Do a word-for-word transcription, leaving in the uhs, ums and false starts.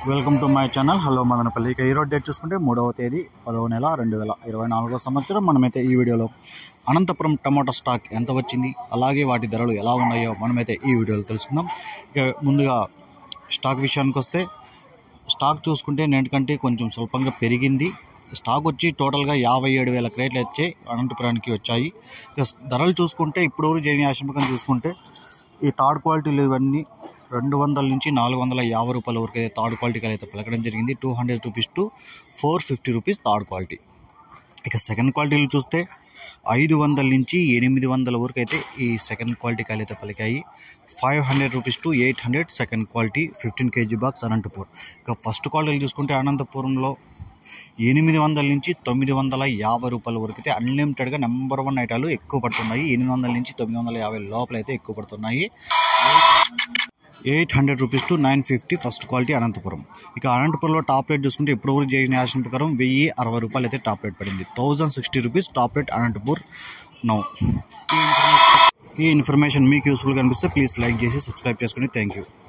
Welcome to my channel hello Madanapalle. ఇక ఈరోజు date చూసుకుంటే మూడవ తేదీ పదవ నెల రెండు వేల ఇరవై నాలుగో సంవత్సరం. మనమైతే ఈ వీడియోలో అనంతపురం టమాటా స్టాక్ ఎంత వచ్చింది, అలాగే వాటి ధరలు ఎలా ఉన్నాయో మనమైతే ఈ వీడియోలో తెలుసుకుందాం. ఇక ముందుగా స్టాక్ విషయానికి వస్తే స్టాక్ చూసుకుంటే నేటికంటే కొంచెం స్వల్పంగా పెరిగింది. స్టాక్ వచ్చి టోటల్గా యాభై ఏడు వేల క్రేట్లు అయితే అనంతపురానికి వచ్చాయి. ఇక ధరలు చూసుకుంటే ఇప్పుడు జరిగిన ఆశంపకం చూసుకుంటే ఈ థర్డ్ క్వాలిటీలు ఇవన్నీ రెండు వందల నుంచి నాలుగు వందల యాభై రూపాయల వరకు అయితే థర్డ్ క్వాలిటీకి అయితే పలకడం జరిగింది. Two hundred rupees to four fifty rupees third quality. ఇక సెకండ్ క్వాలిటీలు చూస్తే ఐదు వందల నుంచి ఎనిమిది వందల వరకు అయితే ఈ సెకండ్ క్వాలిటీ కాయలు అయితే పలికాయి. Five hundred rupees to eight hundred second quality fifteen KG box Anantapur. ఇక ఫస్ట్ క్వాలిటీలు చూసుకుంటే అనంతపురంలో ఎనిమిది వందల నుంచి తొమ్మిది వందల యాభై రూపాయల వరకు అయితే అన్లిమిటెడ్గా నెంబర్ వన్ ఐటాలు ఎక్కువ పడుతున్నాయి. ఎనిమిది వందల నుంచి తొమ్మిది వందల యాభై లోపల అయితే ఎక్కువ పడుతున్నాయి. Eight hundred rupees to nine fifty first quality Anantapuram. ఇక అనంతపురంలో టాప్ రేట్ చూసుకుంటే ఇప్పుడు వరకు జరిగిన యాక్షన్ ప్రకారం వెయ్యి అరవై రూపాయలు అయితే టాప్ రేట్ పడింది. Thousand sixty rupees top rate Anantapur now. ఈ ఇన్ఫర్మేషన్ మీకు యూస్ఫుల్గా అనిపిస్తే ప్లీజ్ లైక్ చేసి సబ్స్క్రైబ్ చేసుకుని థ్యాంక్ యూ.